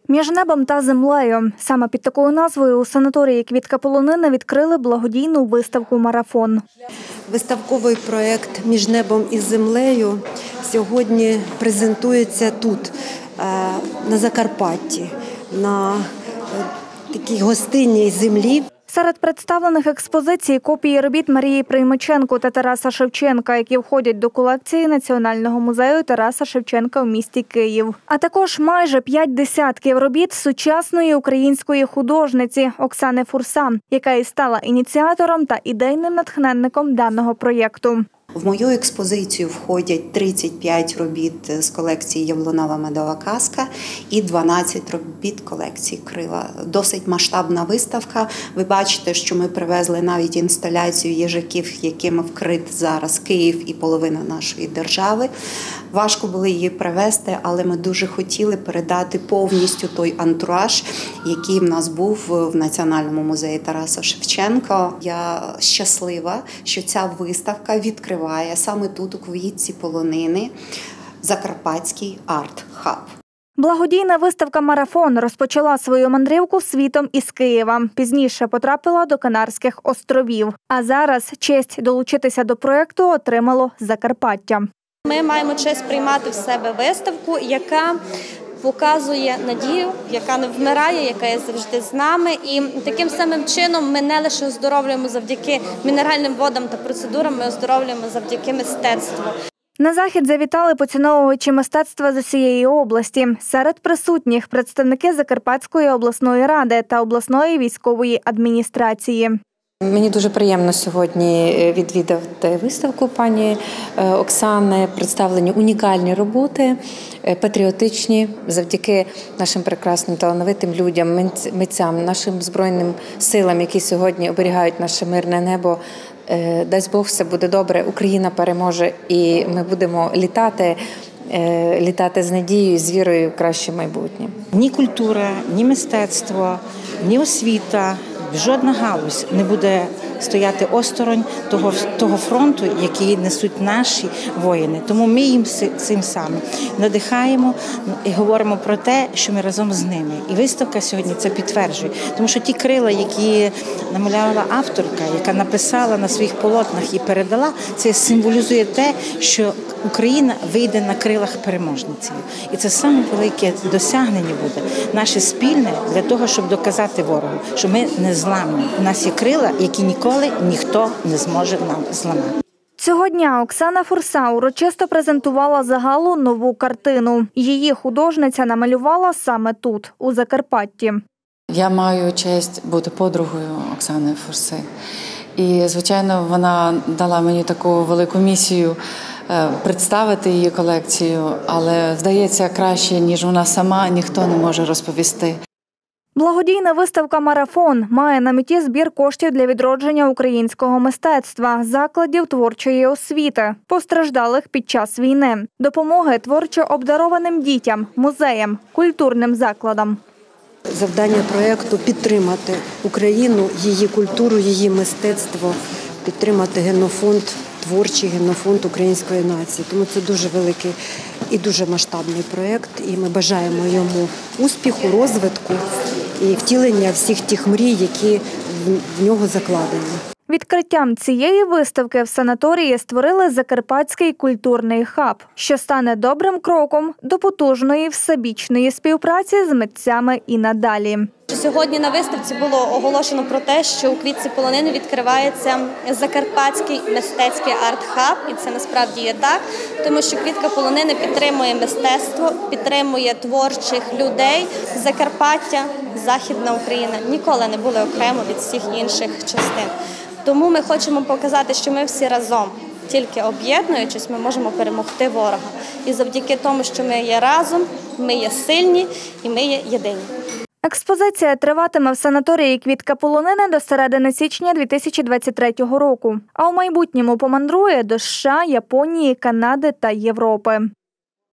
Між небом та землею. Саме під такою назвою у санаторії «Квітка полонини» відкрили благодійну виставку «Марафон». Виставковий проєкт «Між небом і землею» сьогодні презентується тут, на Закарпатті, на такій гостинній землі. Серед представлених експозицій – копії робіт Марії Приймаченко та Тараса Шевченка, які входять до колекції Національного музею Тараса Шевченка в місті Київ. А також майже 5 десятків робіт сучасної української художниці Оксани Фурса, яка і стала ініціатором та ідейним натхненником даного проєкту. В мою експозицію входять 35 робіт з колекції «Яблунова медова казка» і 12 робіт колекції «Крила». Досить масштабна виставка. Ви бачите, що ми привезли навіть інсталяцію їжаків, якими вкрит зараз Київ і половина нашої держави. Важко було її привезти, але ми дуже хотіли передати повністю той антураж, який в нас був в Національному музеї Тараса Шевченка. Я щаслива, що ця виставка відкриває саме тут, у Квітці полонини, Закарпатський арт-хаб. Благодійна виставка «Марафон» розпочала свою мандрівку світом із Києва. Пізніше потрапила до Канарських островів. А зараз честь долучитися до проєкту отримало Закарпаття. Ми маємо честь приймати в себе виставку, яка показує надію, яка не вмирає, яка є завжди з нами. І таким самим чином ми не лише оздоровлюємо завдяки мінеральним водам та процедурам, ми оздоровлюємо завдяки мистецтву. На захід завітали поціновувачі мистецтва з усієї області. Серед присутніх – представники Закарпатської обласної ради та обласної військової адміністрації. Мені дуже приємно сьогодні відвідати виставку пані Оксани. Представлені унікальні роботи, патріотичні, завдяки нашим прекрасним талановитим людям, митцям, нашим Збройним силам, які сьогодні оберігають наше мирне небо. Дасть Бог, все буде добре, Україна переможе і ми будемо літати з надією, з вірою в краще майбутнє. Ні культура, ні мистецтво, ні освіта, жодна галузь не буде стояти осторонь того фронту, який несуть наші воїни. Тому ми їм цим самим надихаємо і говоримо про те, що ми разом з ними. І виставка сьогодні це підтверджує. Тому що ті крила, які намалювала авторка, яка написала на своїх полотнах і передала, це символізує те, що Україна вийде на крилах переможницею. І це саме велике досягнення буде, наше спільне, для того, щоб доказати ворогу, що ми не зламні. У нас є крила, які ніколи ніхто не зможе нам зламати. Цього дня Оксана Фурса урочисто презентувала загалу нову картину. Її художниця намалювала саме тут, у Закарпатті. Я маю честь бути подругою Оксани Фурси. І, звичайно, вона дала мені таку велику місію представити її колекцію, але, здається, краще, ніж вона сама, ніхто не може розповісти. Благодійна виставка «Марафон» має на меті збір коштів для відродження українського мистецтва, закладів творчої освіти, постраждалих під час війни, допомоги творчо обдарованим дітям, музеям, культурним закладам. Завдання проєкту – підтримати Україну, її культуру, її мистецтво, підтримати генофонд, творчий генофонд української нації. Тому це дуже великий і дуже масштабний проєкт, і ми бажаємо йому успіху, розвитку і втілення всіх тих мрій, які в нього закладені. Відкриттям цієї виставки в санаторії створили Закарпатський культурний хаб, що стане добрим кроком до потужної всебічної співпраці з митцями і надалі. Сьогодні на виставці було оголошено про те, що у Квітці полонини відкривається Закарпатський мистецький арт-хаб, і це насправді є так, тому що Квітка полонини підтримує мистецтво, підтримує творчих людей. Закарпаття, Західна Україна ніколи не були окремо від всіх інших частин. Тому ми хочемо показати, що ми всі разом, тільки об'єднуючись, ми можемо перемогти ворога. І завдяки тому, що ми є разом, ми є сильні і ми є єдині. Експозиція триватиме в санаторії «Квітка полонини» до середини січня 2023 року, а у майбутньому помандрує до США, Японії, Канади та Європи.